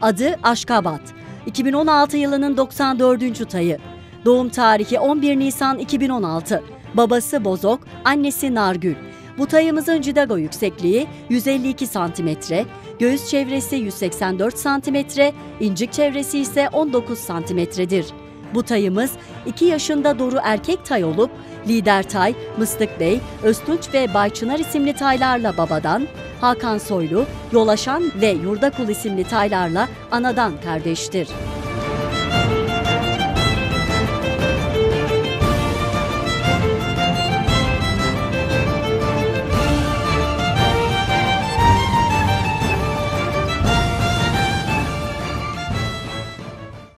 Adı Aşkabat. 2016 yılının 94. tayı. Doğum tarihi 11 Nisan 2016. Babası Bozok, annesi Nargül. Bu tayımızın cidago yüksekliği 152 cm, göğüs çevresi 184 cm, incik çevresi ise 19 cm'dir. Bu tayımız 2 yaşında doğru erkek tay olup Lider Tay, Mıstık Bey, Öztunç ve Bayçınar isimli taylarla babadan, Hakan Soylu, Yolaşan ve Yurdakul isimli taylarla anadan kardeştir.